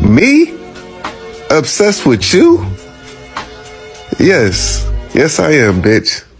Me? Obsessed with you? Yes. Yes, I am, bitch.